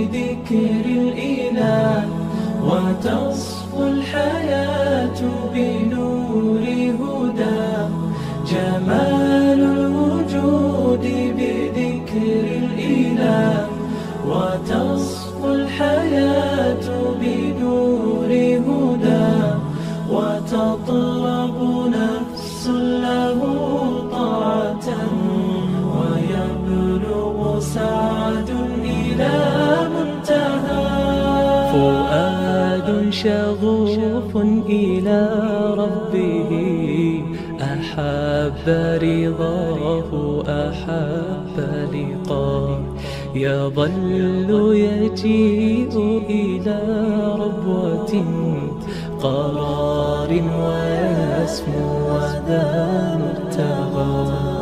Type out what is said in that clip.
بذكر الإله، وتصفو الحياة بنور هداه. جمال الوجود بذكر الإله، وتصفو الحياة بنور هداه. وتطلب نفس له طاعة، ويبلغ سعد إلى منتهى. فؤاد شغوف إلى ربه، أحب رضاه أحب لقاه. يظل يجيء إلى ربوة قرار، ويسمو وذا مرتغى.